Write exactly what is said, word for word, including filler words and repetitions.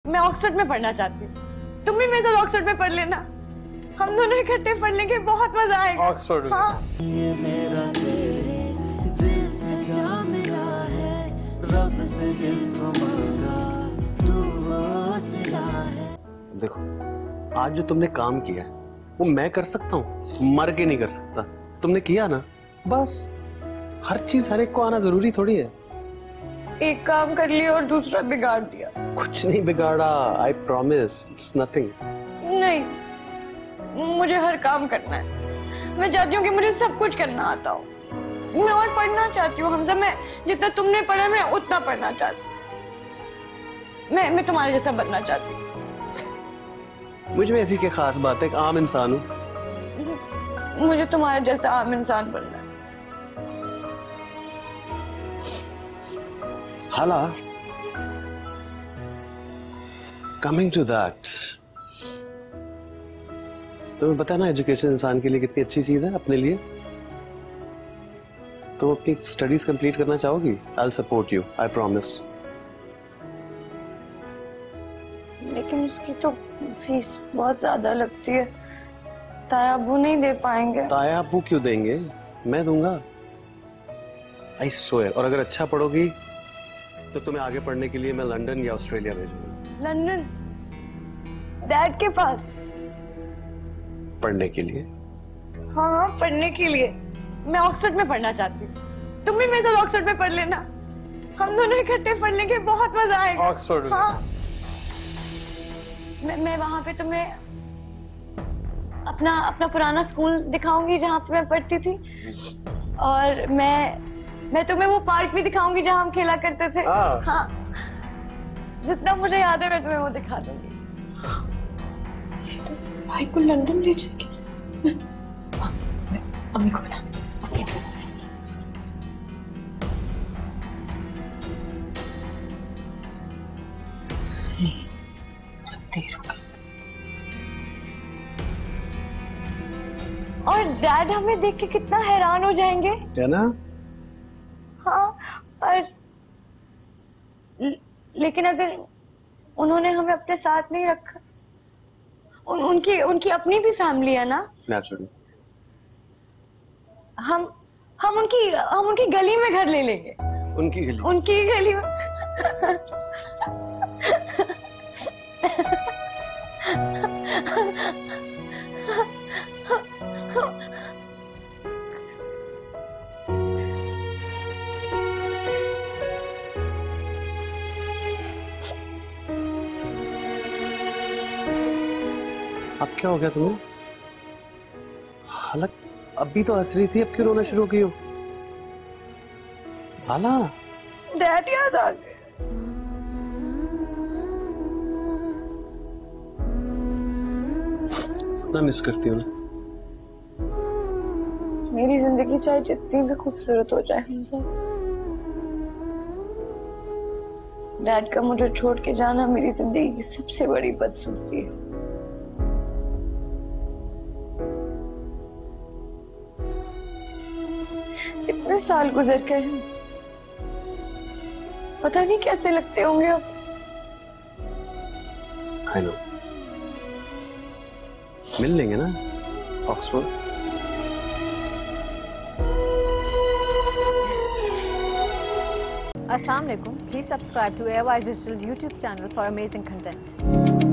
मैं ऑक्सफोर्ड में पढ़ना चाहती हूँ। तुम भी मेरे साथ ऑक्सफोर्ड में पढ़ लेना, हम दोनों इकट्ठे पढ़ लेंगे, बहुत मजा आएगा। ऑक्सफोर्ड में? हाँ। ये मेरा तेरे दिल से जा मिला है, रब से जिसको मांगा तू वो सिला है। देखो, आज जो तुमने काम किया है वो मैं कर सकता हूँ, मर के नहीं कर सकता। तुमने किया ना, बस। हर चीज हर एक को आना जरूरी थोड़ी है। एक काम कर लिया और दूसरा बिगाड़ दिया। कुछ नहीं बिगाड़ा, आई प्रॉमिस, इट्स नथिंग। नहीं, मुझे हर काम करना है। मैं चाहती हूँ कि मुझे सब कुछ करना आता हो। मैं और पढ़ना चाहती हूँ हमजा, मैं जितना तुमने पढ़ा मैं उतना पढ़ना चाहती हूँ। मैं मैं तुम्हारे जैसा बनना चाहती हूँ। मुझ में ऐसी क्या खास बात है, एक आम इंसान हूँ। मुझे तुम्हारे जैसा आम इंसान बनना है। हाला, कमिंग टू दैट, तुम्हें पता है ना एजुकेशन इंसान के लिए कितनी अच्छी चीज है अपने लिए। तुम अपनी स्टडीज कंप्लीट करना चाहोगी? I will support you, I promise. लेकिन उसकी तो फीस बहुत ज्यादा लगती है, ताया अब्बू नहीं दे पाएंगे। ताया अब्बू क्यों देंगे, मैं दूंगा, आई स्वेयर। और अगर अच्छा पढ़ोगी तो तुम्हें आगे पढ़ने के लिए मैं लंदन या ऑस्ट्रेलिया भेजूंगा। लंदन? डैड के पास? पढ़ने के लिए? हाँ, पढ़ने के लिए। मैं ऑक्सफोर्ड में पढ़ना चाहती हूँ। तुम भी मेरे साथ ऑक्सफोर्ड में पढ़ लेना, हम दोनों इकट्ठे पढ़ लेंगे, बहुत मजा आएगा। ऑक्सफोर्ड में? हाँ। मैं मैं वहां पे तुम्हें अपना अपना पुराना स्कूल दिखाऊंगी जहाँ पे मैं पढ़ती थी, और मैं मैं तुम्हें वो पार्क भी दिखाऊंगी जहाँ हम खेला करते थे। हाँ। हाँ, जितना मुझे याद है मैं तुम्हें वो दिखा दूंगी। ये तो भाई को लंदन ले जाएगी। हाँ, मैं अम्मी को बता। देर हो गई। और डैड हमें देख के कितना हैरान हो जाएंगे, है ना? हाँ। और लेकिन अगर उन्होंने हमें अपने साथ नहीं रखा, उन, उनकी उनकी अपनी भी फैमिली है ना। नेचुरली। हम हम उनकी हम उनकी गली में घर ले लेंगे। उनकी गली? उनकी गली में। अब क्या हो गया तुम्हें? हालत अभी तो हंस रही थी, अब क्यों रोना शुरू की हो? हाला, डैड याद आ गए। इतना मिस करती हूँ ना। मेरी जिंदगी चाहे जितनी भी खूबसूरत हो जाए हमसे, डैड का मुझे छोड़ के जाना मेरी जिंदगी की सबसे बड़ी बदसूरती है। इतने साल गुजर गए हैं, पता नहीं कैसे लगते होंगे अब। I know. मिल लेंगे ना Oxford. Assalamu alaikum. Please subscribe to A Y Digital YouTube channel for amazing content.